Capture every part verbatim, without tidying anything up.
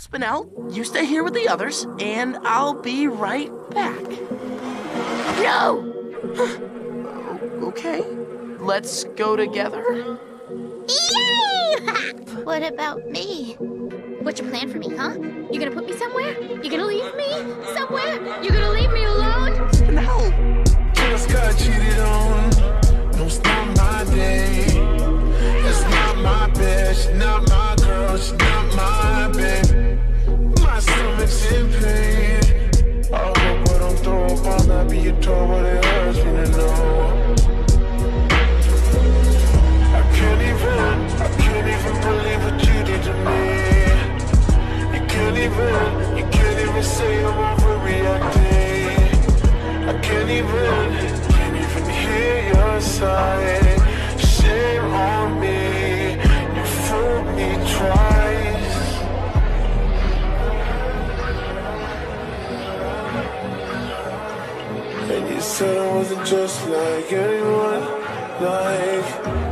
Spinel, you stay here with the others, and I'll be right back. No! Okay, let's go together. Yay! What about me? What's your plan for me, huh? You gonna put me somewhere? You gonna leave me somewhere? You gonna leave me alone? Spinel! Just got cheated on. No, it's not my day. It's not my bed. She's not my girl. She's not my babe. My stomach's in pain. I hope I don't throw up on that, be a tour, but it hurts me to know. I can't even, I can't even believe what you did to me. You can't even, you can't even say I'm overreacting. I can't even, can't even hear your side. Shame on me, you fooled me twice. And you said I wasn't just like anyone, like.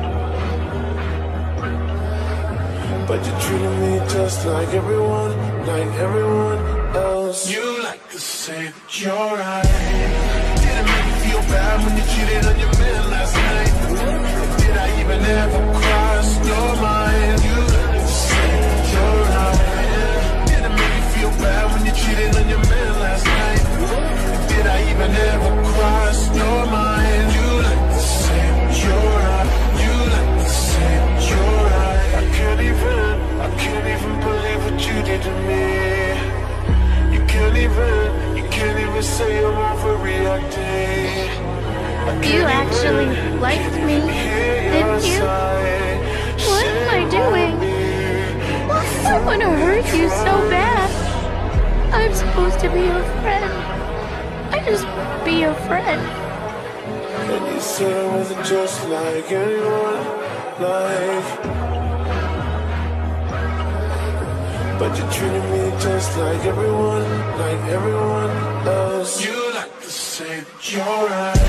But you treated me just like everyone, like everyone else. You like to say that you're right. Didn't make you feel bad when you cheated on your man last night. Did I even ever cross your mind? You like to say that you're right. Didn't make you feel bad when you cheated on your man last night. Did I even ever cross your mind? You like to say that you're right. You like to say that you're right. I can't even, I can't even believe what you did to me. You can't even, you can't even say I'm overreacting. You actually liked me, didn't you? What am I doing? I want to hurt you so bad. I'm supposed to be a friend. I just be a friend. And you said I wasn't just like anyone, like. But you treated me just like everyone, like everyone else. You like to say that you're right.